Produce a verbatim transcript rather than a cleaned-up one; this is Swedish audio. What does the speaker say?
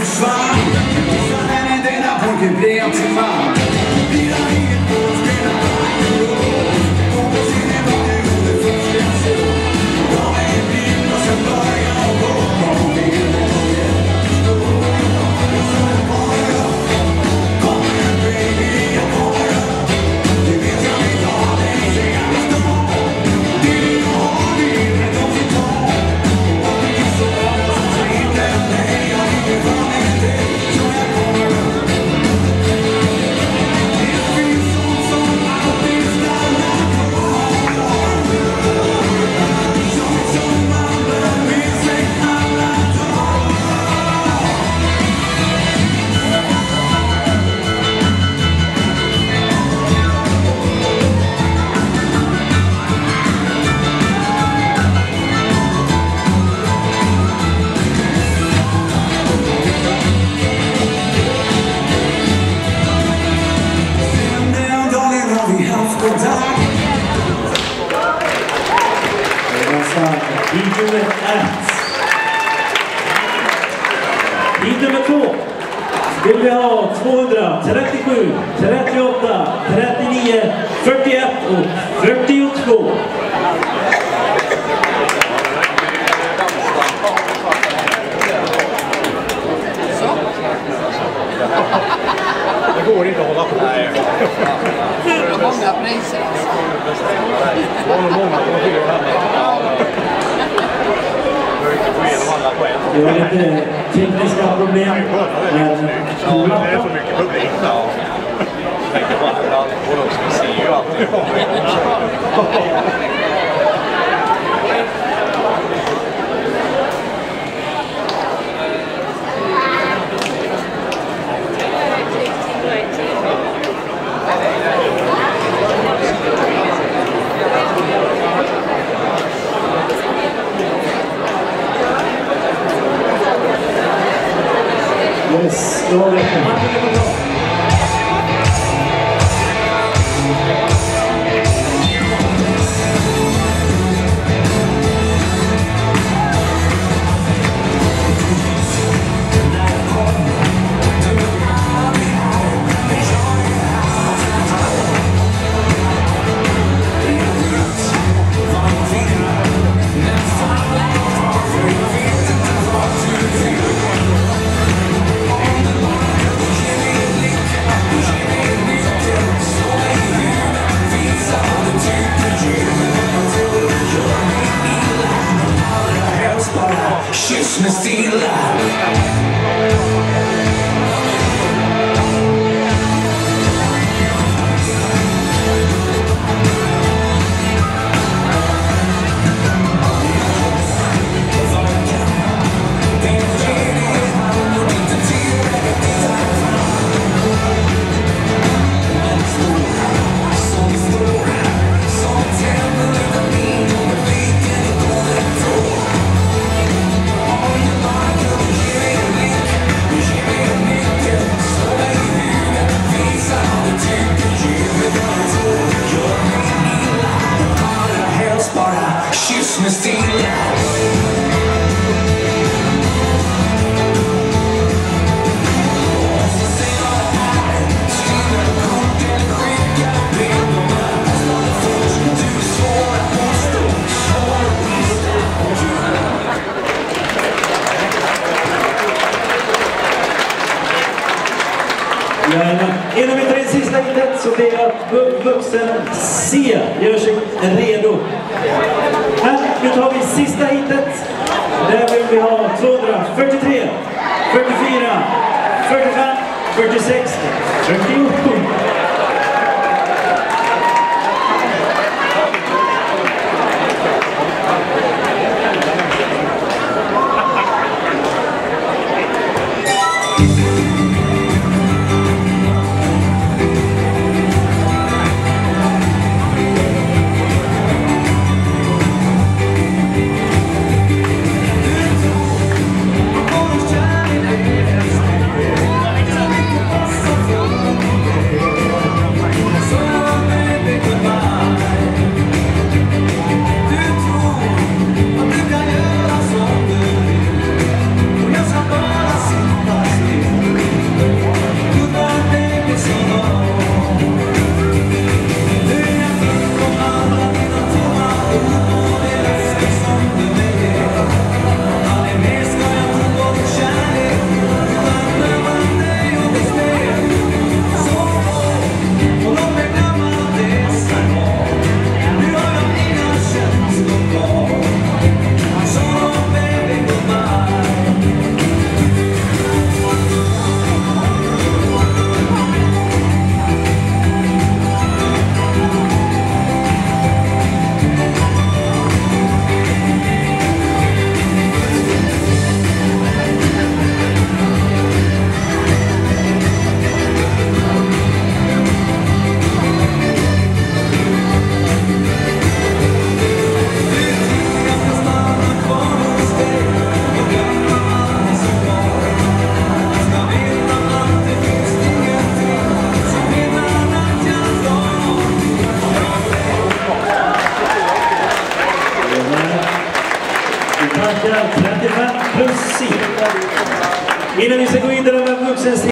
försvann. Sen är denna pojke blev till man. Vi har inget på att spela varje år. Och sen är vad det under första år. Jag är blind och sen börjar jag gå. Kom igen, kom igen. Jag sa det bara. Kom igen baby, jag bara. Det vet jag inte av dig, säger jag inte av. Det är jag har det, men de får ta. Och det är så bra, så inte nej, jag är inte van med det. Så jag kommer. Det finns sånt som alltid stannar kvar. Sånt som man bär med sig alla dagar. Sen den dagen har vi haft det där. Det var sant. Hit nummer ett. Hit nummer två. Vill vi ha tvåhundratrettiosju, trettioåtta, trettionio, fyrtioett och fyrtiotvå. Det går inte att hålla på. Nej. Det var många priser. Det var nog många som fyra hemma. Det var lite tekniska problem. Men Det är så mycket publik. Ja. Jag tänkte bara att de ska se ju alltid. yes, då är det. Kyss mig stilla. Kyss mig stilla. Innan vi tar in sista hitet så blir jag att vuxen C gör sig redo. Men nu tar vi sista hitet. Där vill vi ha tvåhundrafyrtiotre, fyrtiofyra, fyrtiofem, fyrtiosex, fyrtiosju. I'm gonna shine it. vuxen